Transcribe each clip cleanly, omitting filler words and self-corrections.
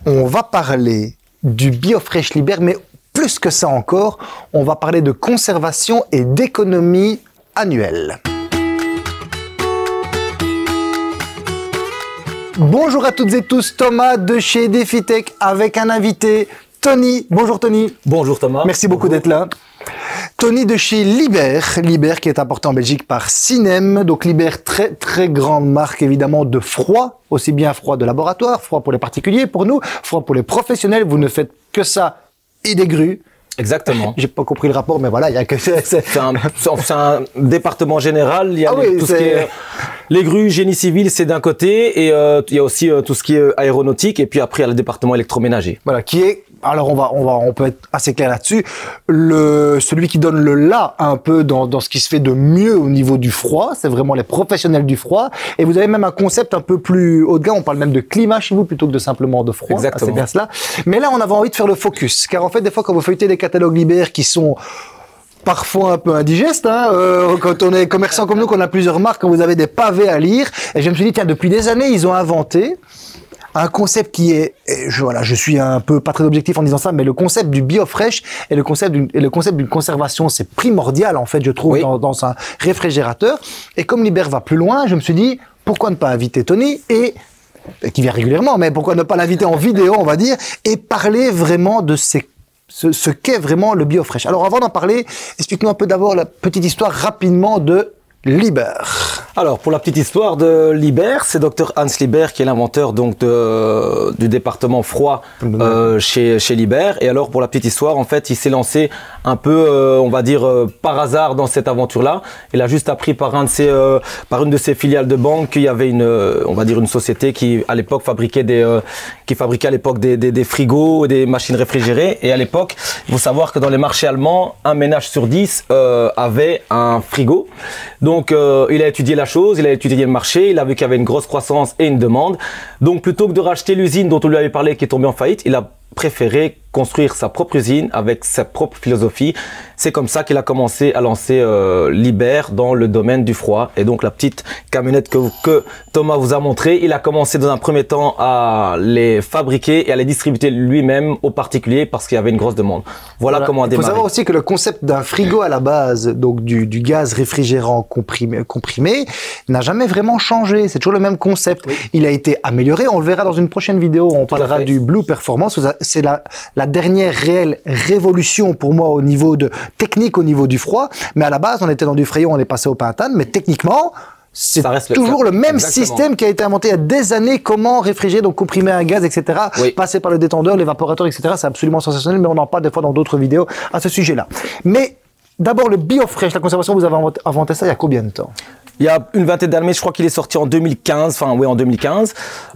on va parler du BioFresh Liber, mais plus que ça encore, on va parler de conservation et d'économie annuelle. Bonjour à toutes et tous, Thomas de chez DefiTech avec un invité, Tony. Bonjour Tony. Bonjour Thomas. Merci beaucoup d'être là. Tony de chez Liber, Liber qui est importé en Belgique par Sinem. Donc Liber, très grande marque évidemment de froid, aussi bien froid de laboratoire, froid pour les particuliers, pour nous, froid pour les professionnels. Vous ne faites que ça et des grues. Exactement. J'ai pas compris le rapport, mais voilà, il y a que c'est un département général. Il y a tout ce qui est les grues, génie civil, c'est d'un côté, et il y a aussi tout ce qui est aéronautique, et puis après il y a le département électroménager. Voilà, qui est, alors on peut être assez clair là-dessus, celui qui donne le là un peu dans ce qui se fait de mieux au niveau du froid, c'est vraiment les professionnels du froid, et vous avez même un concept un peu plus haut de gamme, on parle même de climat chez vous plutôt que de simplement de froid. Exactement. C'est bien cela. Mais là, on avait envie de faire le focus, car en fait, des fois, quand vous feuilletez les catalogues Liber qui sont parfois un peu indigestes, quand on est commerçant comme nous, qu'on a plusieurs marques, quand vous avez des pavés à lire, et je me suis dit, tiens, depuis des années, ils ont inventé un concept qui est, je suis un peu pas très objectif en disant ça, mais le concept du BioFresh et le concept d'une conservation, c'est primordial en fait, je trouve, oui, dans un réfrigérateur. Et comme Liber va plus loin, je me suis dit, pourquoi ne pas inviter Tony et qui vient régulièrement, mais pourquoi ne pas l'inviter en vidéo, on va dire, et parler vraiment de ce qu'est vraiment le BioFresh. Alors avant d'en parler, explique-nous un peu d'abord la petite histoire rapidement de Liber. Alors, pour la petite histoire de Liber, c'est Dr Hans Liber qui est l'inventeur donc du département froid chez Liber. Et alors, pour la petite histoire, en fait, il s'est lancé un peu, on va dire, par hasard dans cette aventure-là. Il a juste appris par une de ses filiales de banque qu'il y avait on va dire, une société qui, à l'époque, fabriquait des frigos, des machines réfrigérées. Et à l'époque, il faut savoir que dans les marchés allemands, un ménage sur 10 avait un frigo. Donc, il a étudié la chose, il a étudié le marché, il a vu qu'il y avait une grosse croissance et une demande. Donc, plutôt que de racheter l'usine dont on lui avait parlé qui est tombée en faillite, il a préféré construire sa propre usine avec sa propre philosophie. C'est comme ça qu'il a commencé à lancer Liber dans le domaine du froid. Et donc la petite camionnette que Thomas vous a montré, il a commencé dans un premier temps à les fabriquer et à les distribuer lui-même aux particuliers parce qu'il y avait une grosse demande. Voilà comment a démarré. Il faut savoir aussi que le concept d'un frigo à la base, donc du gaz réfrigérant comprimé, n'a jamais vraiment changé. C'est toujours le même concept. Oui. Il a été amélioré. On le verra dans une prochaine vidéo. On parlera du Blue Performance. C'est la dernière réelle révolution pour moi au niveau de technique, au niveau du froid. Mais à la base, on était dans du Freon, on est passé au pentane. Mais techniquement, c'est toujours le même système qui a été inventé il y a des années. Comment réfrigérer, donc comprimer un gaz, etc. Oui. Passer par le détendeur, l'évaporateur, etc. C'est absolument sensationnel, mais on en parle des fois dans d'autres vidéos à ce sujet-là. Mais d'abord, le BioFresh, la conservation, vous avez inventé ça il y a combien de temps? Il y a une vingtaine d'années, je crois qu'il est sorti en 2015, enfin oui en 2015,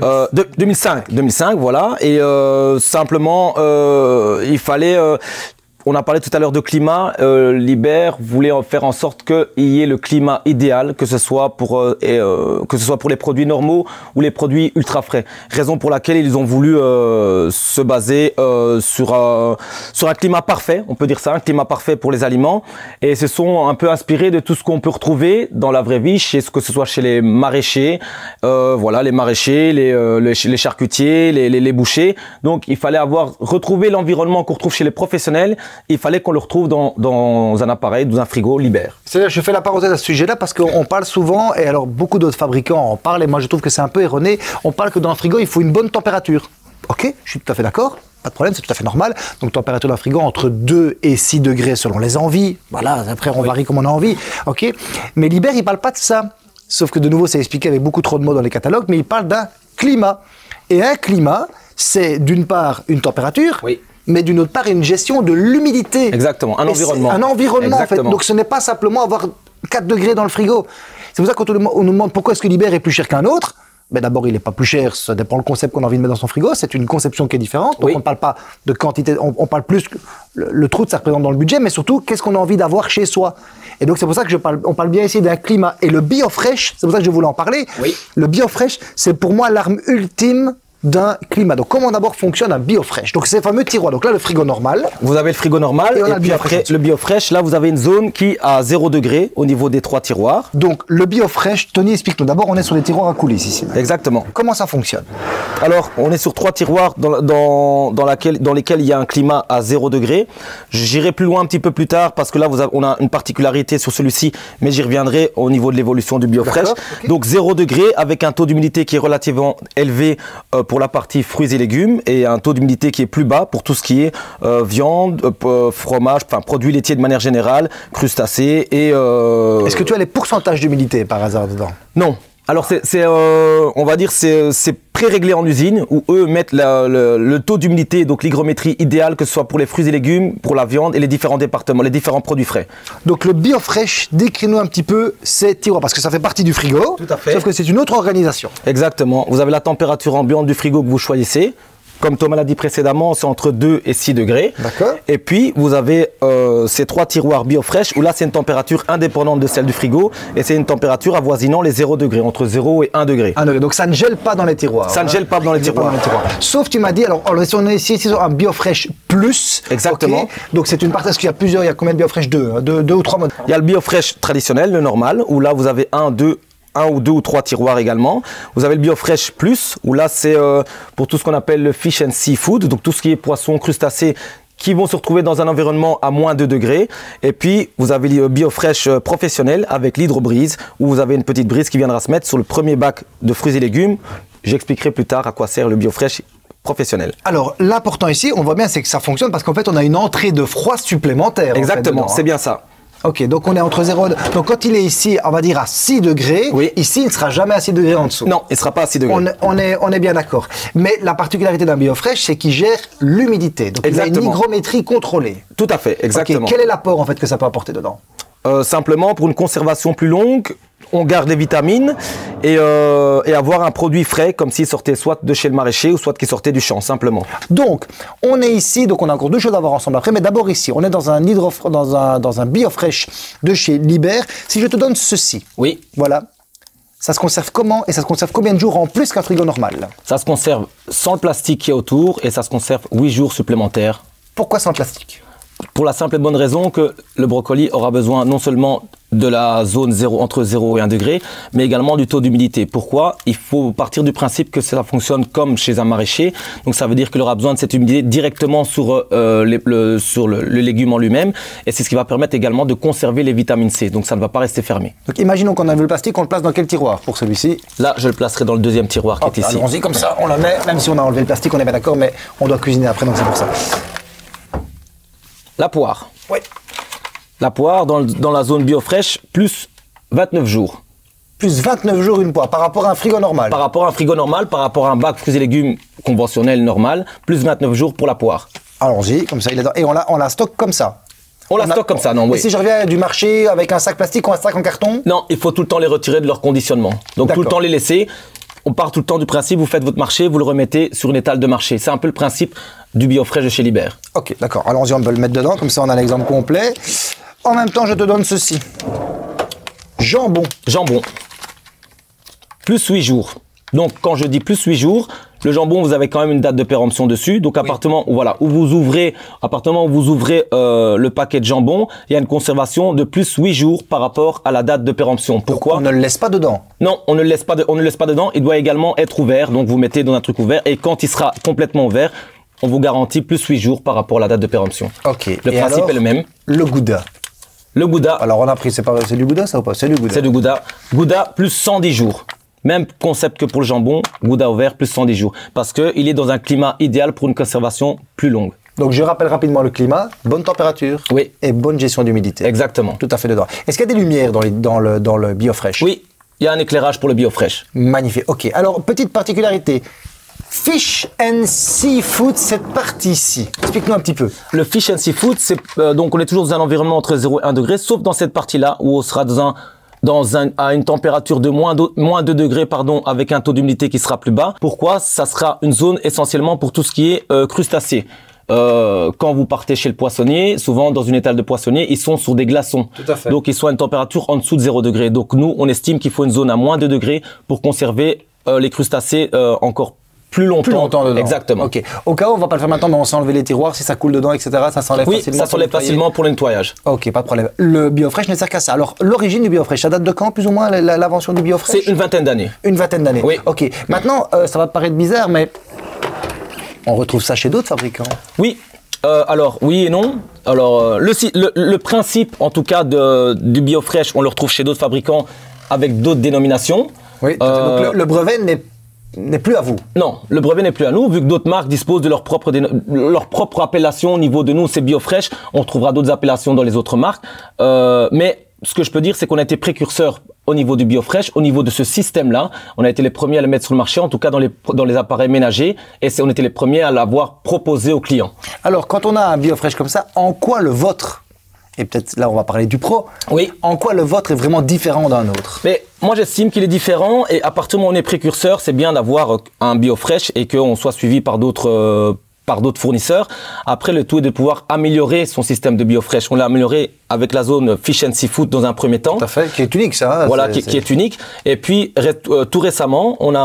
2005 voilà, et simplement il fallait, on a parlé tout à l'heure de climat, Liber voulait faire en sorte qu'il y ait le climat idéal, que ce soit pour les produits normaux ou les produits ultra frais. Raison pour laquelle ils ont voulu se baser sur un climat parfait, on peut dire ça, un climat parfait pour les aliments, et se sont un peu inspirés de tout ce qu'on peut retrouver dans la vraie vie, que ce soit chez les maraîchers, voilà, les maraîchers, les charcutiers, les bouchers. Donc il fallait retrouver l'environnement qu'on retrouve chez les professionnels. Il fallait qu'on le retrouve dans un appareil, dans un frigo Liber. C'est-à-dire, je fais la parenthèse à ce sujet-là parce qu'on parle souvent, et alors beaucoup d'autres fabricants en parlent, et moi je trouve que c'est un peu erroné, on parle que dans un frigo, il faut une bonne température. Ok, je suis tout à fait d'accord, pas de problème, c'est tout à fait normal. Donc température d'un frigo entre 2 et 6 degrés selon les envies. Voilà, après on varie comme on a envie. Ok, mais Liber, il parle pas de ça. Sauf que de nouveau, c'est expliqué avec beaucoup trop de mots dans les catalogues, mais il parle d'un climat. Et un climat, c'est d'une part une température, oui, mais d'une autre part une gestion de l'humidité. Exactement, un environnement. Un environnement en fait. Donc ce n'est pas simplement avoir 4 degrés dans le frigo. C'est pour ça que quand on nous demande pourquoi est-ce que Liber est plus cher qu'un autre, ben d'abord il n'est pas plus cher, ça dépend le concept qu'on a envie de mettre dans son frigo, c'est une conception qui est différente. Donc oui, on ne parle pas de quantité, on parle plus que le trou que ça représente dans le budget, mais surtout qu'est-ce qu'on a envie d'avoir chez soi. Et donc c'est pour ça que on parle bien ici d'un climat. Et le BioFresh, c'est pour ça que je voulais en parler. Oui. Le BioFresh, c'est pour moi l'arme ultime d'un climat. Donc, comment d'abord fonctionne un BioFresh? Donc, ces fameux tiroirs. Donc là, le frigo normal. Vous avez le frigo normal et puis après le BioFresh. Là, vous avez une zone qui a 0 degré au niveau des 3 tiroirs. Donc, le BioFresh, Tony, explique-nous. D'abord, on est sur des tiroirs à coulisses ici. Exactement. Comment ça fonctionne? Alors, on est sur 3 tiroirs dans lesquels il y a un climat à 0 degré. J'irai plus loin un petit peu plus tard parce que là, on a une particularité sur celui-ci, mais j'y reviendrai au niveau de l'évolution du BioFresh. Okay. Donc, 0 degré avec un taux d'humidité qui est relativement élevé pour la partie fruits et légumes et un taux d'humidité qui est plus bas pour tout ce qui est viande, fromage, enfin produits laitiers de manière générale, crustacés et... Est-ce que tu as les pourcentages d'humidité par hasard dedans? Non. Alors on va dire c'est pré-réglé en usine où eux mettent le taux d'humidité, donc l'hygrométrie idéale que ce soit pour les fruits et légumes, pour la viande et les différents départements, les différents produits frais. Donc le BioFresh, décris-nous un petit peu ces tiroirs parce que ça fait partie du frigo. Tout à fait. Sauf que c'est une autre organisation. Exactement. Vous avez la température ambiante du frigo que vous choisissez. Comme Thomas l'a dit précédemment, c'est entre 2 et 6 degrés. D'accord. Et puis, vous avez ces 3 tiroirs BioFresh où là, c'est une température indépendante de celle du frigo et c'est une température avoisinant les 0 degrés, entre 0 et 1 degré. 1 degré. Donc, ça ne gèle pas dans les tiroirs. Ça ne gèle pas dans les tiroirs. Sauf, tu m'as dit, alors, si on est ici sur un BioFresh Plus. Exactement. Okay. Donc, c'est une partie, parce qu'il y a plusieurs, il y a combien de BioFresh? Deux ou trois modes? Il y a le BioFresh traditionnel, le normal, où là, vous avez un ou deux ou trois tiroirs également. Vous avez le BioFresh Plus, où là c'est pour tout ce qu'on appelle le fish and seafood, donc tout ce qui est poisson, crustacés, qui vont se retrouver dans un environnement à moins 2 degrés. Et puis, vous avez le BioFresh professionnel avec l'hydrobrise, où vous avez une petite brise qui viendra se mettre sur le premier bac de fruits et légumes. J'expliquerai plus tard à quoi sert le BioFresh professionnel. Alors, l'important ici, on voit bien, c'est que ça fonctionne parce qu'en fait, on a une entrée de froid supplémentaire. Exactement, c'est bien ça. Ok, donc on est entre 0 et 2. Donc quand il est ici, on va dire à 6 degrés, oui. Ici il ne sera jamais à 6 degrés en dessous. Non, il ne sera pas à 6 degrés. On est bien d'accord. Mais la particularité d'un BioFresh, c'est qu'il gère l'humidité. Donc exactement. Il a une hygrométrie contrôlée. Tout à fait, exactement. Okay, quel est l'apport en fait que ça peut apporter dedans? Simplement, pour une conservation plus longue, on garde les vitamines et avoir un produit frais comme s'il sortait soit de chez le maraîcher ou soit qu'il sortait du champ, simplement. Donc, on est ici, donc on a encore deux choses à voir ensemble après, mais d'abord ici, on est dans un BioFresh de chez Liber. Si je te donne ceci, oui. Voilà, ça se conserve comment et ça se conserve combien de jours en plus qu'un frigo normal? Ça se conserve sans le plastique qui est autour et ça se conserve 8 jours supplémentaires. Pourquoi sans plastique? Pour la simple et bonne raison que le brocoli aura besoin non seulement de la zone entre 0 et 1 degré, mais également du taux d'humidité. Pourquoi? Il faut partir du principe que cela fonctionne comme chez un maraîcher. Donc ça veut dire qu'il aura besoin de cette humidité directement sur le légume en lui-même. Et c'est ce qui va permettre également de conserver les vitamines C. Donc ça ne va pas rester fermé. Donc imaginons qu'on a vu le plastique, on le place dans quel tiroir pour celui-ci? Là, je le placerai dans le deuxième tiroir qui est ici. Allons-y comme ça, on la met, même si on a enlevé le plastique, on est bien d'accord, mais on doit cuisiner après, donc c'est pour ça. La poire. Oui. La poire dans la zone BioFresh, plus 29 jours. Plus 29 jours une poire, par rapport à un frigo normal? Par rapport à un frigo normal, par rapport à un bac fruits et légumes conventionnel normal, plus 29 jours pour la poire. Allons-y, comme ça, et on la stocke comme ça? On la stocke comme ça, non, oui. Et si je reviens du marché avec un sac plastique ou un sac en carton? Non, il faut tout le temps les retirer de leur conditionnement. Donc tout le temps les laisser. On part tout le temps du principe, vous faites votre marché, vous le remettez sur une étale de marché. C'est un peu le principe du BioFresh de chez Liber. Ok, d'accord. Allons-y, on peut le mettre dedans, comme ça on a l'exemple complet. En même temps, je te donne ceci. Jambon. Jambon. Plus 8 jours. Donc, quand je dis plus 8 jours, le jambon, vous avez quand même une date de péremption dessus. Donc, appartement où vous ouvrez le paquet de jambon, il y a une conservation de plus 8 jours par rapport à la date de péremption. Pourquoi? Donc, on ne le laisse pas dedans? Non, on ne le laisse pas dedans. Il doit également être ouvert. Donc, vous mettez dans un truc ouvert. Et quand il sera complètement ouvert, on vous garantit plus 8 jours par rapport à la date de péremption. Ok. Le principe est le même. Le Gouda. Le Gouda. Alors, on a pris, c'est du Gouda ça ou pas? C'est du Gouda. C'est du Gouda. Gouda plus 110 jours. Même concept que pour le jambon, Gouda ouvert plus 110 jours. Parce qu'il est dans un climat idéal pour une conservation plus longue. Donc je rappelle rapidement le climat, bonne température et bonne gestion d'humidité. Exactement. Tout à fait dedans. Est-ce qu'il y a des lumières dans le BioFresh? Oui, il y a un éclairage pour le BioFresh. Magnifique. Ok, alors petite particularité. Fish and Seafood, cette partie-ci. Explique-nous un petit peu. Le Fish and Seafood, donc on est toujours dans un environnement entre 0 et 1 degré, sauf dans cette partie-là où on sera à une température de moins 2 degrés, avec un taux d'humidité qui sera plus bas. Pourquoi? Ça sera une zone essentiellement pour tout ce qui est crustacés. Quand vous partez chez le poissonnier, souvent dans une étale de poissonnier, ils sont sur des glaçons. Tout à fait. Donc ils sont à une température en dessous de 0 degré. Donc nous, on estime qu'il faut une zone à moins 2 degrés pour conserver les crustacés encore plus longtemps. Plus longtemps dedans. Exactement. Ok. Au cas où, on va pas le faire maintenant, mais on sait enlever les tiroirs, si ça coule dedans, etc. Ça s'enlève Oui, facilement. ça s'enlève facilement pour le nettoyage. Ok, pas de problème. Le BioFresh ne sert qu'à ça. Alors, l'origine du BioFresh, ça date de quand, plus ou moins, l'invention du BioFresh? C'est une vingtaine d'années. Une vingtaine d'années. Oui. Ok. Maintenant, ça va te paraître bizarre, mais on retrouve ça chez d'autres fabricants. Oui. Alors, oui et non. Alors, le principe, en tout cas, du BioFresh, on le retrouve chez d'autres fabricants avec d'autres dénominations. Oui. Donc, le brevet n'est plus à vous. Non, le brevet n'est plus à nous, vu que d'autres marques disposent de leur propre appellation. Au niveau de nous, c'est BioFresh. On trouvera d'autres appellations dans les autres marques. Mais ce que je peux dire, c'est qu'on a été précurseurs au niveau du BioFresh, au niveau de ce système-là. On a été les premiers à le mettre sur le marché, en tout cas dans les appareils ménagers. Et on était les premiers à l'avoir proposé aux clients. Alors, quand on a un BioFresh comme ça, en quoi le vôtre, et peut-être là on va parler du pro, oui, en quoi le vôtre est vraiment différent d'un autre? Mais moi j'estime qu'il est différent, et à partir du moment où on est précurseur, c'est bien d'avoir un BioFresh et qu'on soit suivi par d'autres fournisseurs. Après, le tout est de pouvoir améliorer son système de BioFresh. On l'a amélioré avec la zone Fish and Seafood dans un premier temps. Tout à fait, qui est unique ça. Voilà, qui est unique. Et puis, tout récemment, on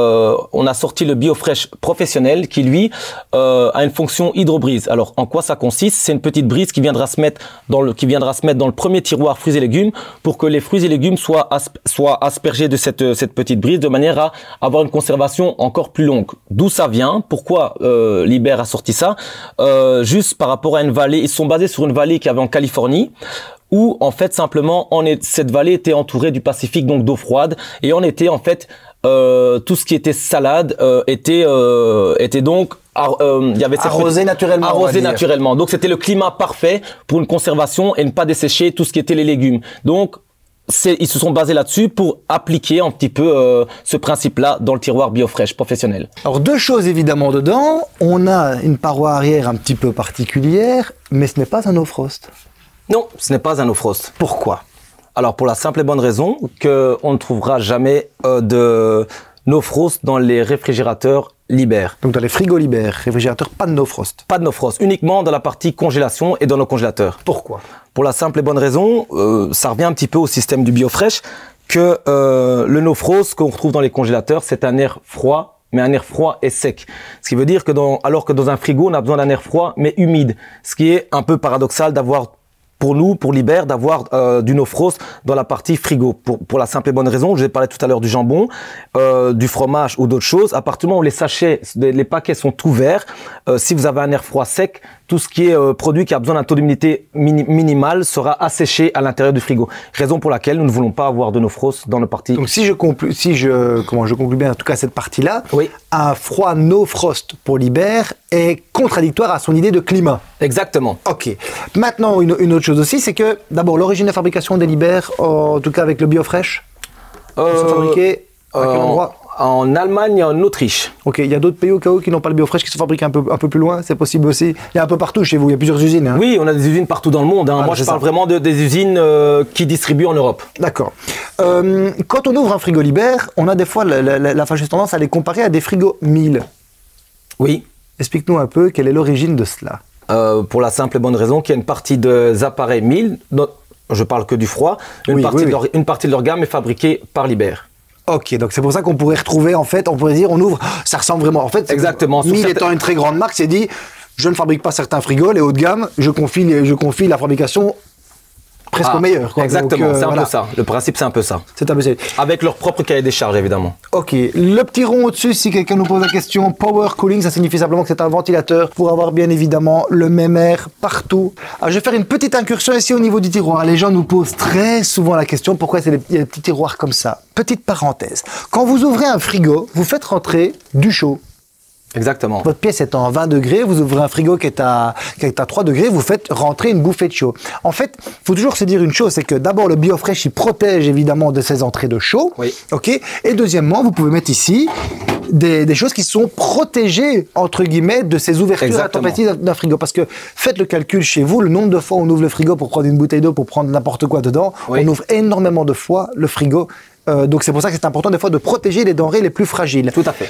a sorti le BioFresh professionnel qui, lui, a une fonction hydrobrise. Alors, en quoi ça consiste? C'est une petite brise qui viendra se mettre dans le premier tiroir fruits et légumes pour que les fruits et légumes soient aspergés de cette petite brise de manière à avoir une conservation encore plus longue. D'où ça vient? Pourquoi Liber a sorti ça? Juste par rapport à une vallée. Ils sont basés sur une vallée qu'il y avait en Californie, où en fait simplement cette vallée était entourée du Pacifique, donc d'eau froide, et on était en fait tout ce qui était salade était donc il y avait arrosé naturellement. Arrosé naturellement. Donc c'était le climat parfait pour une conservation et ne pas dessécher tout ce qui était les légumes. Donc ils se sont basés là-dessus pour appliquer un petit peu ce principe-là dans le tiroir BioFresh professionnel. Alors, deux choses évidemment dedans. On a une paroi arrière un petit peu particulière, mais ce n'est pas un no frost. Non, ce n'est pas un no frost. Pourquoi? Alors, pour la simple et bonne raison qu'on ne trouvera jamais de no frost dans les réfrigérateurs Liber. Donc dans les frigos Liber, réfrigérateurs, pas de no frost. Pas de no frost, uniquement dans la partie congélation et dans nos congélateurs. Pourquoi? Pour la simple et bonne raison, ça revient un petit peu au système du BioFresh, que le no frost qu'on retrouve dans les congélateurs, c'est un air froid, mais un air froid et sec. Ce qui veut dire que alors que dans un frigo, on a besoin d'un air froid, mais humide. Ce qui est un peu paradoxal d'avoir, pour nous, pour Liber, d'avoir du no frost dans la partie frigo. Pour la simple et bonne raison, je vous ai parlé tout à l'heure du jambon, du fromage ou d'autres choses. À partir du moment où les paquets sont ouverts, si vous avez un air froid sec, tout ce qui est produit qui a besoin d'un taux d'humidité minimal sera asséché à l'intérieur du frigo. Raison pour laquelle nous ne voulons pas avoir de no frost dans nos parties. Donc si je conclus bien en tout cas cette partie-là, oui, un froid no frost pour Liber est contradictoire à son idée de climat. Exactement. Ok. Maintenant, une autre chose aussi, c'est que d'abord l'origine de fabrication des Liber, en tout cas avec le BioFresh, ils sont fabriqués à quel endroit? En Allemagne et en Autriche. Ok, il y a d'autres pays au cas où qui n'ont pas le BioFresh qui sont fabriqués un peu plus loin, c'est possible aussi. Il y a un peu partout chez vous, il y a plusieurs usines. Hein. Oui, on a des usines partout dans le monde. Hein. Moi, je parle vraiment des usines qui distribuent en Europe. D'accord. Quand on ouvre un frigo Liber, on a des fois la fâcheuse tendance à les comparer à des frigos Miele. Oui. Explique-nous un peu quelle est l'origine de cela. Pour la simple et bonne raison qu'il y a une partie des appareils Miele, je parle que du froid, une partie de leur gamme est fabriquée par Liber. Ok, donc c'est pour ça qu'on pourrait retrouver, en fait, on pourrait dire, on ouvre, ça ressemble vraiment. En fait, exactement. Miele étant une très grande marque, c'est dit, je ne fabrique pas certains frigos, les hauts de gamme, je confie la fabrication presque au meilleur. Quoi. Exactement, c'est un peu ça. Le principe, c'est un peu ça. C'est un peu ça. Avec leur propre cahier des charges, évidemment. Ok, le petit rond au-dessus, si quelqu'un nous pose la question, power cooling, ça signifie simplement que c'est un ventilateur pour avoir bien évidemment le même air partout. Alors, je vais faire une petite incursion ici au niveau du tiroir. Les gens nous posent très souvent la question, pourquoi il y a des petits tiroirs comme ça? Petite parenthèse, quand vous ouvrez un frigo, vous faites rentrer du chaud. Exactement. Votre pièce est en 20 degrés, vous ouvrez un frigo qui est à 3 degrés, vous faites rentrer une bouffée de chaud. En fait, il faut toujours se dire une chose, c'est que d'abord le BioFresh, il protège évidemment de ces entrées de chaud. Oui. Ok. Et deuxièmement, vous pouvez mettre ici des choses qui sont protégées, entre guillemets, de ces ouvertures Exactement. à la température d'un frigo. Parce que faites le calcul chez vous, le nombre de fois où on ouvre le frigo pour prendre une bouteille d'eau, pour prendre n'importe quoi dedans, oui, on ouvre énormément de fois le frigo. Donc c'est pour ça que c'est important des fois de protéger les denrées les plus fragiles. Tout à fait.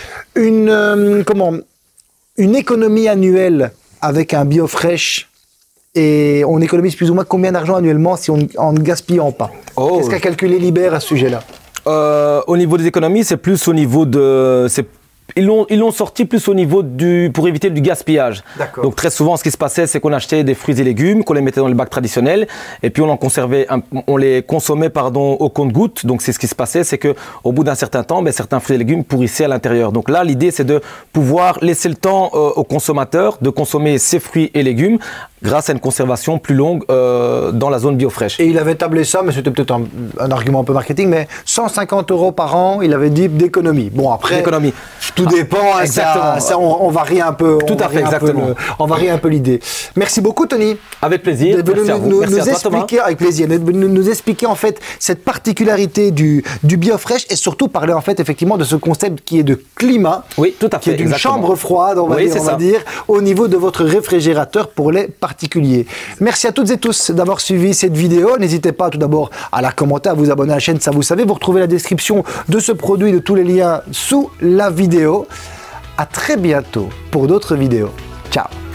Une économie annuelle avec un BioFresh, et on économise plus ou moins combien d'argent annuellement si en ne gaspillant pas? Qu'est-ce qu'a calculé Liber à ce sujet-là? Au niveau des économies, c'est plus au niveau de... ils l'ont sorti plus au niveau pour éviter du gaspillage. Donc très souvent, ce qui se passait, c'est qu'on achetait des fruits et légumes, qu'on les mettait dans le bac traditionnel, et puis on les consommait au compte-gouttes. Donc c'est ce qui se passait, c'est que au bout d'un certain temps, certains fruits et légumes pourrissaient à l'intérieur. Donc là, l'idée, c'est de pouvoir laisser le temps aux consommateurs de consommer ces fruits et légumes grâce à une conservation plus longue dans la zone biofresh. Et il avait tablé ça, mais c'était peut-être un argument un peu marketing, mais 150 € par an, il avait dit d'économie. Bon, après, tout dépend, hein, on varie un peu. Tout à fait, exactement. On varie un peu l'idée. Merci beaucoup, Tony. Avec plaisir. Merci à vous. Merci à toi, Thomas. Avec plaisir. Nous expliquer en fait cette particularité du biofresh et surtout parler en fait effectivement de ce concept qui est de climat. Oui, tout à fait. Qui est d'une chambre froide, on va dire, au niveau de votre réfrigérateur pour les particuliers. Merci à toutes et tous d'avoir suivi cette vidéo. N'hésitez pas tout d'abord à la commenter, à vous abonner à la chaîne, ça vous savez. Vous retrouvez la description de ce produit, de tous les liens sous la vidéo. À très bientôt pour d'autres vidéos. Ciao.